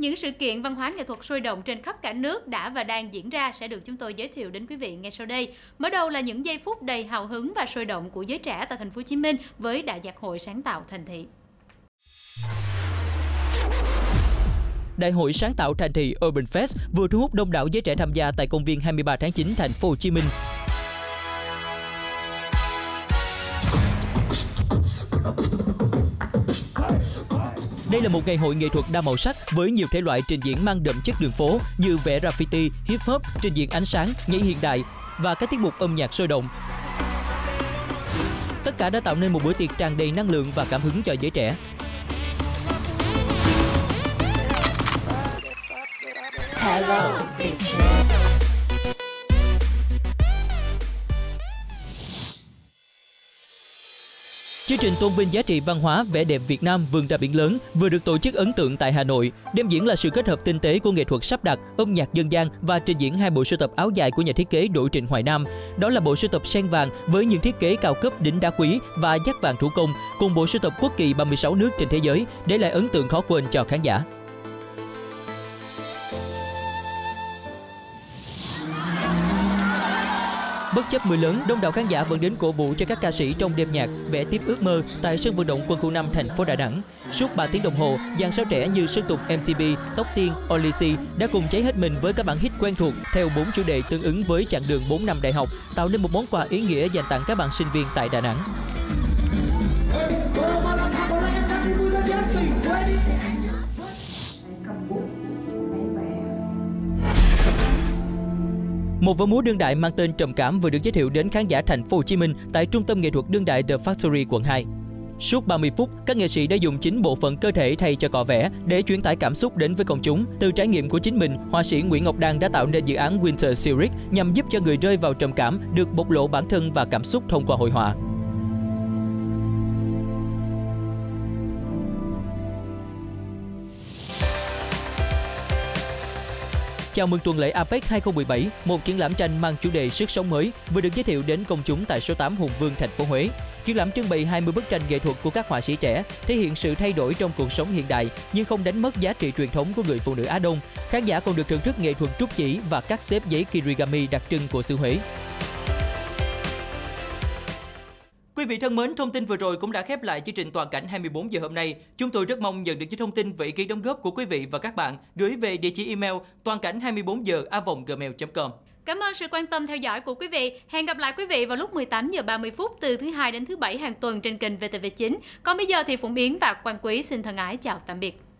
Những sự kiện văn hóa nghệ thuật sôi động trên khắp cả nước đã và đang diễn ra sẽ được chúng tôi giới thiệu đến quý vị ngay sau đây. Mở đầu là những giây phút đầy hào hứng và sôi động của giới trẻ tại thành phố Hồ Chí Minh với Đại nhạc hội sáng tạo thành thị. Đại hội sáng tạo thành thị Urban Fest vừa thu hút đông đảo giới trẻ tham gia tại công viên 23 tháng 9 thành phố Hồ Chí Minh. Đây là một ngày hội nghệ thuật đa màu sắc với nhiều thể loại trình diễn mang đậm chất đường phố như vẽ graffiti, hip hop, trình diễn ánh sáng, nhảy hiện đại và các tiết mục âm nhạc sôi động. Tất cả đã tạo nên một bữa tiệc tràn đầy năng lượng và cảm hứng cho giới trẻ. Hello, chương trình tôn vinh giá trị văn hóa vẻ đẹp Việt Nam vươn ra biển lớn vừa được tổ chức ấn tượng tại Hà Nội. Đêm diễn là sự kết hợp tinh tế của nghệ thuật sắp đặt, âm nhạc dân gian và trình diễn hai bộ sưu tập áo dài của nhà thiết kế Đỗ Trịnh Hoài Nam. Đó là bộ sưu tập sen vàng với những thiết kế cao cấp đính đá quý và dắt vàng thủ công, cùng bộ sưu tập quốc kỳ 36 nước trên thế giới, để lại ấn tượng khó quên cho khán giả. Bất chấp mưa lớn, đông đảo khán giả vẫn đến cổ vũ cho các ca sĩ trong đêm nhạc Vẽ tiếp ước mơ tại sân vận động Quân khu 5 thành phố Đà Nẵng. Suốt 3 tiếng đồng hồ, dàn sao trẻ như Sơn Tùng MTP, Tóc Tiên, Olisi đã cùng cháy hết mình với các bản hit quen thuộc theo 4 chủ đề tương ứng với chặng đường 4 năm đại học, tạo nên một món quà ý nghĩa dành tặng các bạn sinh viên tại Đà Nẵng. Một vở múa đương đại mang tên Trầm Cảm vừa được giới thiệu đến khán giả thành phố Hồ Chí Minh tại Trung tâm nghệ thuật đương đại The Factory quận 2. Suốt 30 phút, các nghệ sĩ đã dùng chính bộ phận cơ thể thay cho cọ vẽ để truyền tải cảm xúc đến với công chúng. Từ trải nghiệm của chính mình, họa sĩ Nguyễn Ngọc Đan đã tạo nên dự án Winter Series nhằm giúp cho người rơi vào trầm cảm được bộc lộ bản thân và cảm xúc thông qua hội họa. Chào mừng tuần lễ APEC 2017, một triển lãm tranh mang chủ đề sức sống mới vừa được giới thiệu đến công chúng tại số 8 Hùng Vương, thành phố Huế. Triển lãm trưng bày 20 bức tranh nghệ thuật của các họa sĩ trẻ, thể hiện sự thay đổi trong cuộc sống hiện đại nhưng không đánh mất giá trị truyền thống của người phụ nữ Á Đông. Khán giả còn được thưởng thức nghệ thuật trúc chỉ và cắt xếp giấy kirigami đặc trưng của xứ Huế. Quý vị thân mến, thông tin vừa rồi cũng đã khép lại chương trình Toàn cảnh 24 giờ hôm nay. Chúng tôi rất mong nhận được những thông tin về ý kiến đóng góp của quý vị và các bạn gửi về địa chỉ email toancảnh24giờ@gmail.com. Cảm ơn sự quan tâm theo dõi của quý vị. Hẹn gặp lại quý vị vào lúc 18 giờ 30 phút từ thứ Hai đến thứ Bảy hàng tuần trên kênh VTV9. Còn bây giờ thì Phụng Yến và Quang Quý xin thân ái chào tạm biệt.